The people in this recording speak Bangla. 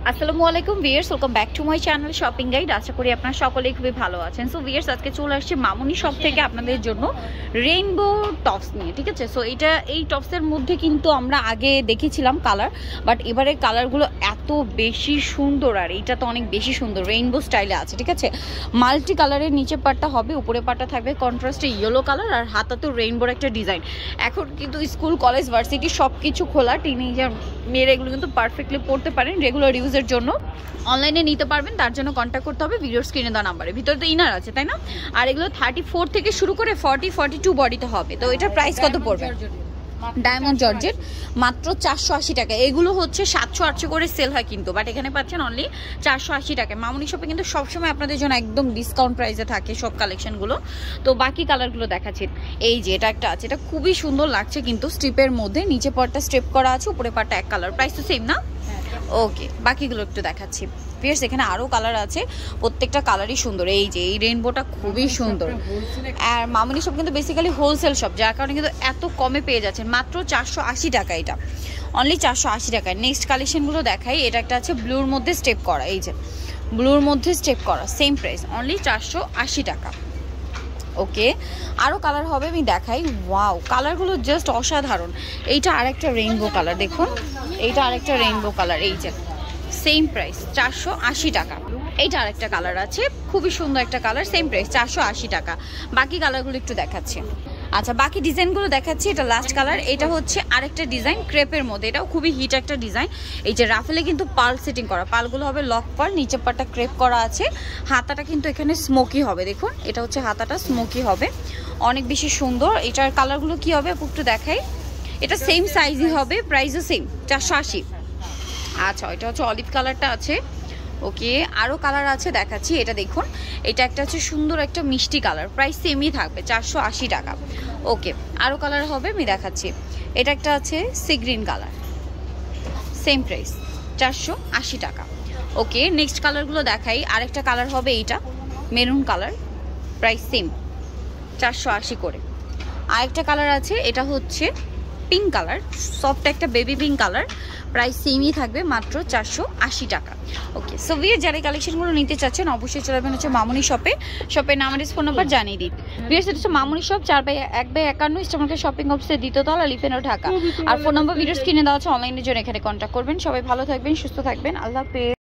আসসালামু আলাইকুম viewers, welcome back to my channel shopping guide. আশা করি আপনারা সকলেই খুবই ভালো আছেন। সো ভিউয়ার্স, আজকে চলে আসছে মামুনি শপ থেকে আপনাদের জন্য রেইনবো টপস নিয়ে, ঠিক আছে। সো এই টপসের মধ্যে কিন্তু আমরা আগে দেখেছিলাম কালার, বাট এবারের কালারগুলো এত বেশি সুন্দর, আর এইটা তো অনেক বেশি সুন্দর, রেইনবো স্টাইলে আছে, ঠিক আছে। মাল্টি কালারের নিচে পাটটা হবে, উপরে পাটটা থাকবে কন্ট্রাস্টে ইয়েলো কালার, আর হাতাতেও রেইনবোর একটা ডিজাইন। এখন কিন্তু স্কুল, কলেজ, ভার্সিটি সব কিছু খোলা, টিনেজার মেয়েরা এগুলো কিন্তু পারফেক্টলি পড়তে পারেন রেগুলার ইউজের জন্য। অনলাইনে নিতে পারবেন, তার জন্য কন্ট্যাক্ট করতে হবে ভিডিওর স্ক্রিনে দেওয়া নাম্বারে। ভিতরে তো ইনার আছে, তাই না? আর এগুলো 34 থেকে শুরু করে 40-42 বডিতে হবে। তো এটার প্রাইস কত পড়বে? ডায়মন্ড জর্জেট, মাত্র 480 টাকা। এগুলো হচ্ছে 700-800 করে সেল হয় কিন্তু, বাট এখানে পাচ্ছেন অনলি 480 টাকায়। মামুনি শপে কিন্তু সবসময় আপনাদের জন্য একদম ডিসকাউন্ট প্রাইসে থাকে সব কালেকশনগুলো। তো বাকি কালারগুলো দেখাচ্ছি। এই যে এটা একটা আছে, এটা খুবই সুন্দর লাগছে কিন্তু, স্ট্রিপের মধ্যে নিচে পার্টটা স্ট্রিপ করা আছে, উপরে পার্টটা এক কালার। প্রাইস তো সেম না? ওকে, বাকিগুলো একটু দেখাচ্ছি। ফিয়ার্স, এখানে আরও কালার আছে, প্রত্যেকটা কালারই সুন্দর। এই যে এই রেইনবোটা খুবই সুন্দর। আর মামুনি শপ কিন্তু বেসিক্যালি হোলসেল শপ, যার কারণে কিন্তু এত কমে পেয়ে যাচ্ছেন, মাত্র 480 টাকা। এটা অনলি 480 টাকায়। নেক্সট কালেকশনগুলো দেখাই। এটা একটা আছে ব্লুর মধ্যে স্টেপ করা, এই যে ব্লুর মধ্যে স্টেপ করা, সেম প্রাইস অনলি 480 টাকা। ওকে, আরও কালার হবে, আমি দেখাই। ওয়াও, কালারগুলো জাস্ট অসাধারণ। এইটা আরেকটা রেইনবো কালার, দেখুন এইটা আরেকটা রেইনবো কালার, এই যে সেম প্রাইস 480 টাকা। এইটা আরেকটা কালার আছে, খুবই সুন্দর একটা কালার, সেম প্রাইস 480 টাকা। বাকি কালারগুলো একটু দেখাচ্ছি। আচ্ছা, বাকি ডিজাইনগুলো দেখাচ্ছি। এটা লাস্ট কালার, এটা হচ্ছে আরেকটা ডিজাইন ক্রেপের মধ্যে, এটাও খুবই হিট একটা ডিজাইন। এই যে রাফেলে কিন্তু পার্ল সেটিং করা, পার্লগুলো হবে লক পার্ল, নিচের পার্টটা ক্রেপ করা আছে, হাতাটা কিন্তু এখানে স্মোকি হবে, দেখুন এটা হচ্ছে হাতাটা স্মোকি হবে, অনেক বেশি সুন্দর। এটার কালারগুলো কি হবে একটু দেখাই। এটা সেম সাইজই হবে, প্রাইসও সেম 480। আচ্ছা, এটা হচ্ছে অলিভ কালারটা আছে। ওকে, আরও কালার আছে দেখাচ্ছি। এটা দেখুন, এটা একটা হচ্ছে সুন্দর একটা মিষ্টি কালার, প্রাইস সেমই থাকবে 480 টাকা। ওকে, আরও কালার হবে, আমি দেখাচ্ছি। এটা একটা আছে sea green colour, same price 480 টাকা। ওকে, নেক্সট কালারগুলো দেখাই। আরেকটা কালার হবে এইটা মেরুন কালার, প্রাইস সেম 480 করে। আরেকটা কালার আছে, এটা হচ্ছে পিঙ্ক কালার, সফট একটা বেবি পিঙ্ক কালার, প্রাইস সেমই থাকবে মাত্র 480 টাকা। ওকে, সো ভিউয়ার, যারা কালেকশনগুলো নিতে চাচ্ছেন অবশ্যই চলে যাবেন হচ্ছে মামুনি শপে। শপের নাম আর ফোন নাম্বার জানিয়ে দিন। ভিউয়ার, এটা হচ্ছে মামুনি শপ, 4/1/51 ইস্টার্ন শপিং অফিসের দ্বিতীয়তলা, লিফেনো, ঢাকা। আর ফোন নাম্বার ভিডিওস কিনে দেওয়া আছে, অনলাইনের জন্য এখানে কন্ট্যাক্ট করবেন। সবাই ভালো থাকবেন, সুস্থ থাকবেন, আল্লাহ হাফেজ।